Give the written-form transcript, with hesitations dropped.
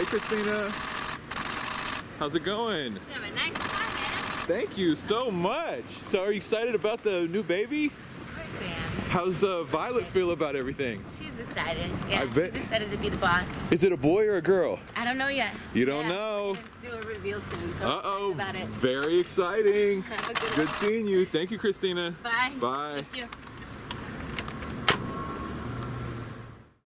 Hey, Christina. How's it going? You have a nice time, man. Thank you so much. So, are you excited about the new baby? Of course I am. How's Violet feel about everything? She's excited. Yeah, I bet. she's excited to be the boss. Is it a boy or a girl? I don't know yet. You don't know? We're gonna do a reveal soon, so I'm Uh-oh. excited about it. Very exciting. Have a good Good one. seeing you. Thank you, Christina. Bye. Bye. Thank you.